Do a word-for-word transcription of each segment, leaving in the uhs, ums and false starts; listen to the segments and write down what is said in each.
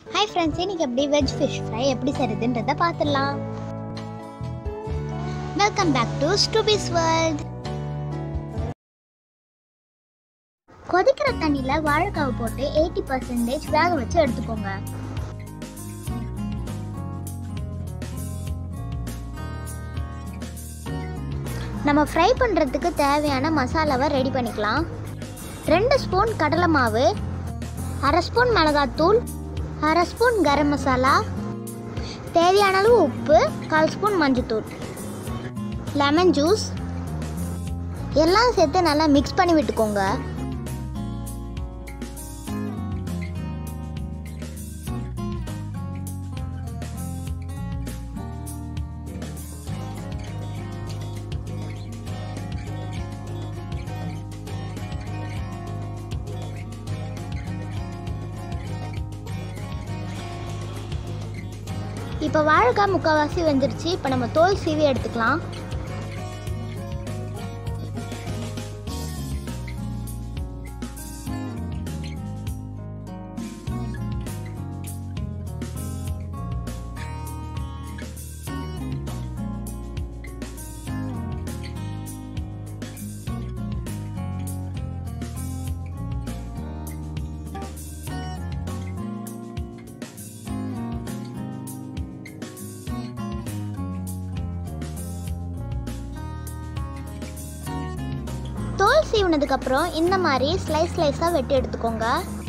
Hi friends, இன்னைக்கு எப்படி veg fish fry எப்படி செய்யறதுன்றத பார்த்துடலாம். Welcome back to Stubby's World. கொதிக்கிற தண்ணில வாழைக்காவை போட்டு எண்பது பர்சன்டேஜ் வேக வச்சு எடுத்துக்கோங்க. நம்ம ஃப்ரை பண்றதுக்கு தேவையான மசாலாவை ரெடி பண்ணிக்கலாம். ரெண்டு ஸ்பூன் கடலை மாவு, அரை ஸ்பூன் மிளகாத்தூள், அரை ஸ்பூன் கரம் மசாலா, தேவையான அளவு உப்பு, கால் ஸ்பூன் மஞ்சத்தூள், லெமன் ஜூஸ் எல்லாம் சேர்த்து நல்லா மிக்ஸ் பண்ணி விட்டுக்கோங்க. இப்போ வாழைக்காய் முக்கால்வாசி வெந்துருச்சு. இப்போ நம்ம தோல் சீவி எடுத்துக்கலாம். தோல் சீவுனதுக்கப்புறம் இந்த மாதிரி ஸ்லைஸ் ஸ்லைஸாக வெட்டி எடுத்துக்கோங்க.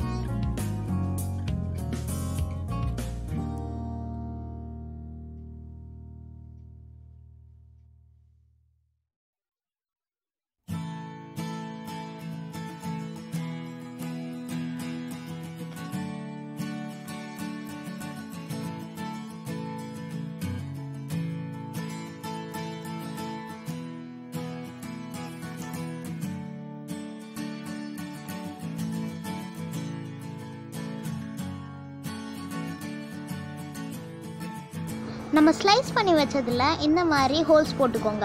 நம்ம ஸ்லைஸ் பண்ணி வச்சதுல இந்த மாதிரி ஹோல்ஸ் போட்டுக்கோங்க.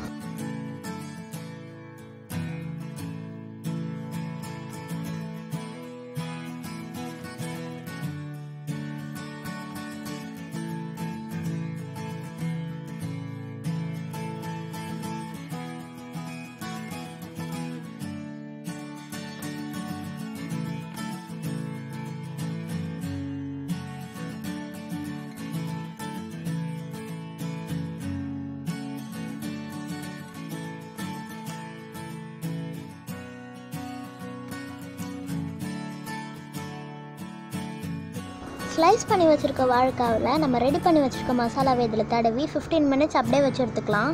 ஸ்லைஸ் பண்ணி வச்சுருக்க வாழைக்காவில் நம்ம ரெடி பண்ணி வச்சுருக்க மசாலாவை இதில் தடவி ஃபிஃப்டீன் மினிட்ஸ் அப்படியே வச்சு எடுத்துக்கலாம்.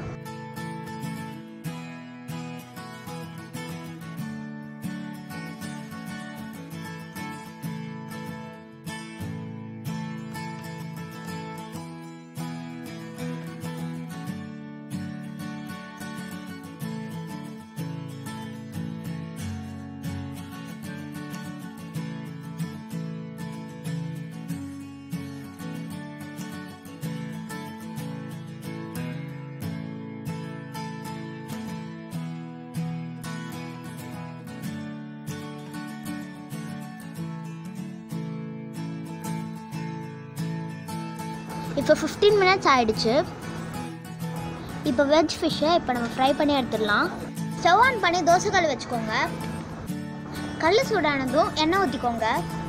இப்போ ஃபிஃப்டீன் மினிட்ஸ் ஆயிடுச்சு. இப்போ வெஜ் ஃபிஷ்ஷை இப்போ நம்ம ஃப்ரை பண்ணி எடுத்துடலாம். ஸ்டவ் ஆன் பண்ணி தோசைக்கல் வச்சுக்கோங்க. கல் சூடானதும் எண்ணெய் ஊற்றிக்கோங்க.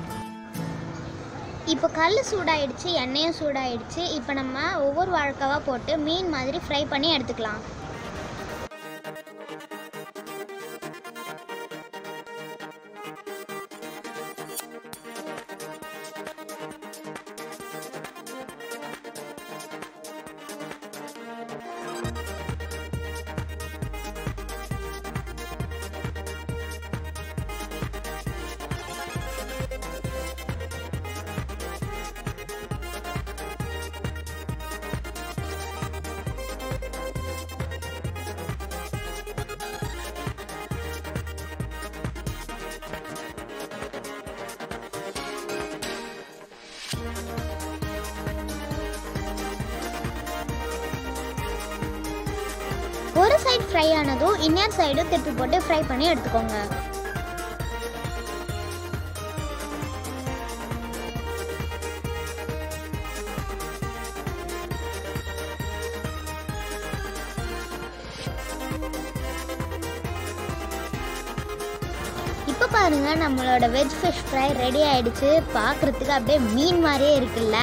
இப்போ கல் சூடாயிடுச்சு, எண்ணெயும் சூடாயிடுச்சு. இப்போ நம்ம ஒவ்வொரு வாழைக்காவாக போட்டு மீன் மாதிரி ஃப்ரை பண்ணி எடுத்துக்கலாம். ஒரு சைடு ஃப்ரை ஆனதும் இன்னொரு சைடு திருப்பி போட்டு ஃப்ரை பண்ணி எடுத்துக்கோங்க. பாருங்கள், நம்மளோட வெஜ் ஃபிஷ் ஃப்ரை ரெடி ஆகிடுச்சு. பார்க்குறதுக்கு அப்படியே மீன் மாதிரியே இருக்குல்ல.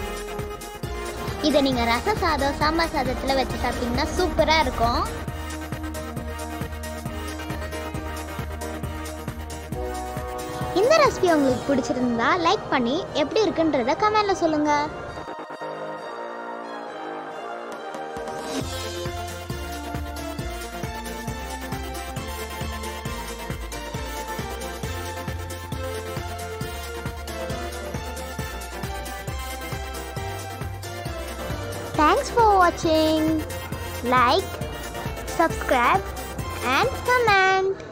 இதை நீங்கள் ரச சாதம், சாம்பார் சாதத்தில் வச்சு சாப்பிட்டீங்கன்னா சூப்பராக இருக்கும். இந்த ரெசிபி உங்களுக்கு பிடிச்சிருந்தா லைக் பண்ணி எப்படி இருக்குன்றத கமெண்ட்ல சொல்லுங்க. Thanks for watching. Like, subscribe and comment.